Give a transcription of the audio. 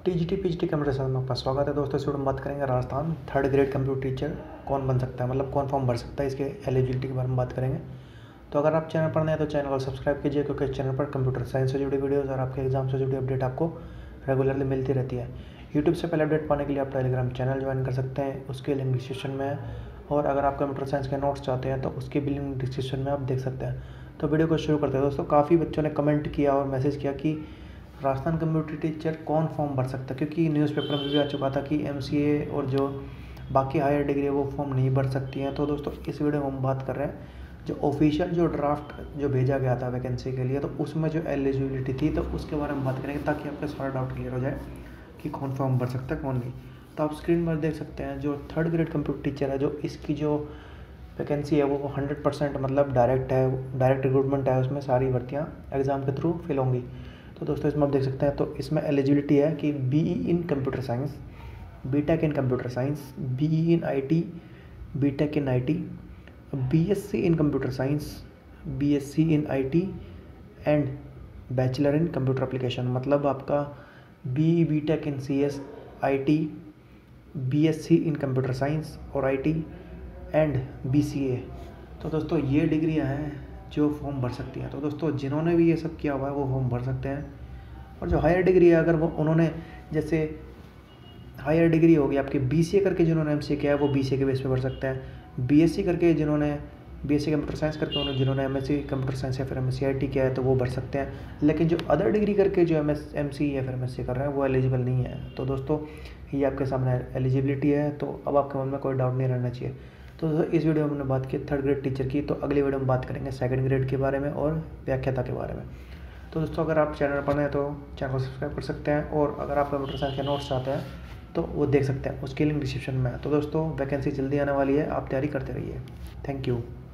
TGT PGT computer science में आपका स्वागत है दोस्तों। इस वीडियो में बात करेंगे Rajasthan third grade computer teacher कौन बन सकता है, मतलब कौन फॉर्म भर सकता है, इसके एलिजिबिलिटी के बारे में बात करेंगे। तो अगर आप चैनल पर नए हैं तो चैनल को सब्सक्राइब कीजिए, क्योंकि इस चैनल पर कंप्यूटर साइंस से जुड़ी वीडियोज़ और आपके एग्जाम से जुड़ी अपडेट आपको रेगुलरली मिलती रहती है। यूट्यूब से पहले अपडेट पाने के लिए आप टेलीग्राम चैनल ज्वाइन कर सकते हैं, उसके लिंक डिस्क्रिप्शन में है। और अगर आप कंप्यूटर साइंस के नोट्स चाहते हैं तो उसके भी लिंक डिस्क्रिप्शन में आप देख सकते हैं। तो वीडियो को शुरू करते हैं दोस्तों। काफ़ी बच्चों ने कमेंट किया और मैसेज किया कि राजस्थान कंप्यूटर टीचर कौन फॉर्म भर सकता है, क्योंकि न्यूज़पेपर में भी आ चुका था कि एमसीए और जो बाकी हायर डिग्री है वो फॉर्म नहीं भर सकती हैं। तो दोस्तों इस वीडियो में हम बात कर रहे हैं जो ऑफिशियल जो ड्राफ्ट जो भेजा गया था वैकेंसी के लिए, तो उसमें जो एलिजिबिलिटी थी तो उसके बारे में बात करेंगे, ताकि आपका सारा डाउट क्लियर हो जाए कि कौन फॉर्म भर सकता है कौन नहीं। तो आप स्क्रीन पर देख सकते हैं जो थर्ड ग्रेड कंप्यूटर टीचर है, जो इसकी जो वैकेंसी है वो 100% मतलब डायरेक्ट है, डायरेक्ट रिक्रूटमेंट है। उसमें सारी भर्तियाँ एग्ज़ाम के थ्रू फिल होंगी। तो दोस्तों इसमें आप देख सकते हैं, तो इसमें एलिजिबिलिटी है कि BE in computer science, BTech in computer science, BE in IT, BTech in IT, BSc in computer science, BSc in IT and bachelor in computer application. मतलब आपका BE BTech in CS, IT, BSc in computer science और IT and BCA. तो दोस्तों ये डिग्रियां हैं जो form भर सकती हैं। तो दोस्तों जिन्होंने भी ये सब किया हुआ है वो फॉर्म भर सकते हैं। और जो हायर डिग्री है, अगर वो उन्होंने जैसे हायर डिग्री होगी आपकी बीसीए करके जिन्होंने एमसीए किया है वो बीसीए के बेस पे भर सकते हैं। बीएससी करके जिन्होंने बीएससी कंप्यूटर साइंस करके जिन्होंने एमएससी कंप्यूटर साइंस या फिर एमएससी आईटी किया है तो वो भर सकते हैं। लेकिन जो अदर डिग्री करके जो एमसी या फिर एमएससी कर रहे हैं वो एलिजिबल नहीं है। तो दोस्तों ये आपके सामने एलिजिबिलिटी है, तो अब आपके मन में कोई डाउट नहीं रहना चाहिए। तो इस वीडियो में हमने बात की थर्ड ग्रेड टीचर की, तो अगली वीडियो में बात करेंगे सेकंड ग्रेड के बारे में और व्याख्याता के बारे में। तो दोस्तों अगर आप चैनल पर हैं तो चैनल को सब्सक्राइब कर सकते हैं, और अगर आप कंप्यूटर साइंस के नोट्स चाहते हैं तो वो देख सकते हैं, उसकी लिंक डिस्क्रिप्शन में है। तो दोस्तों वैकेंसी जल्दी आने वाली है, आप तैयारी करते रहिए। Thank you.